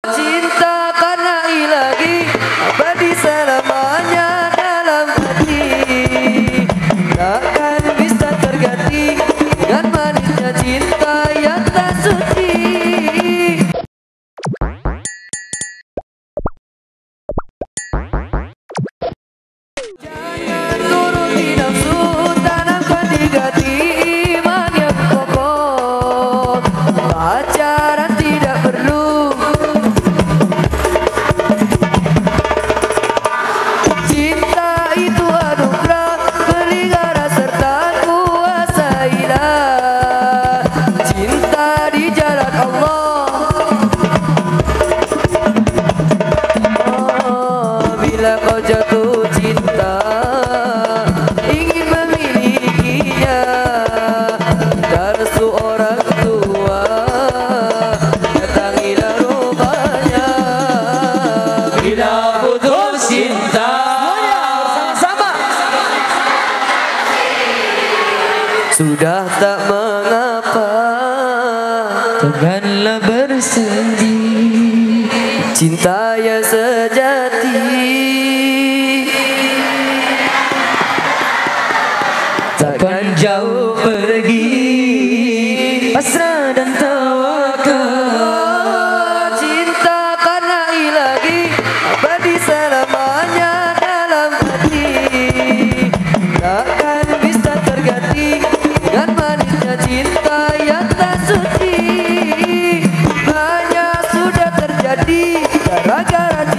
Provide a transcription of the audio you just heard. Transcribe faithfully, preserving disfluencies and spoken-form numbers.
Cinta karena ilahi abadi selamanya dalam hati, takkan bisa terganti dengan manisnya cinta yang tak suci. Jangan turuti nafsu, tanamkan di hati iman yang kokoh. Pacaran tidak perlu, cinta itu anugerah, pelihara serta kuasailah. Cinta di jalan Allah. Oh, bila kau jatuh cinta, ingin memilikinya, tak restu orang tua, datangilah rumahnya. Bila putus cinta, bersama-sama, sudah tak mengapa, janganlah bersedih. Cinta yang sejati takkan jauh pergi, pasrah dan tawakal. Cinta karena ilahi abadi selamanya dalam hati, takkan bisa terganti dengan manisnya cinta yang tak suci. Hanya sudah terjadi gara-gara